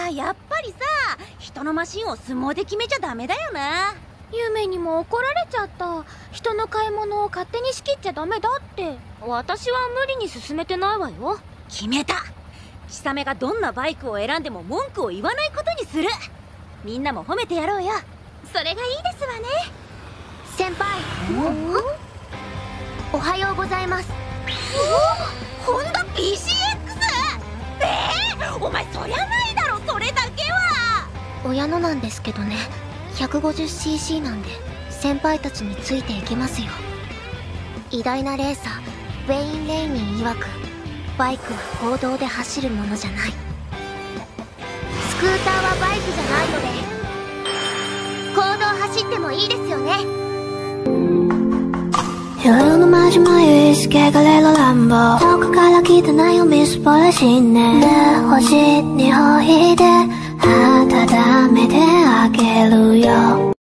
やっぱりさ、人のマシンを相撲で決めちゃダメだよな。 ゆめにも怒られちゃった。人の買い物を勝手に仕切っちゃダメだって。私は無理に進めてないわよ。 決めた。チサメがどんなバイクを選んでも文句を言わないことにする。みんなも褒めてやろうよ。 それがいいですわね。先輩、おはようございます。 ホンダ PCX？ お前そりゃないだろ、それだけは。 親のなんですけどね。150cc なんで先輩たちについていきますよ。偉大なレーサーウェイン・レイニン曰く、バイクは公道で走るものじゃない。スクーターはバイクじゃないので、公道走ってもいいですよね。夜のマジ眉しけがれる乱暴、遠くから来たなよみすぼらしね。星にほいで温めてあげるよ。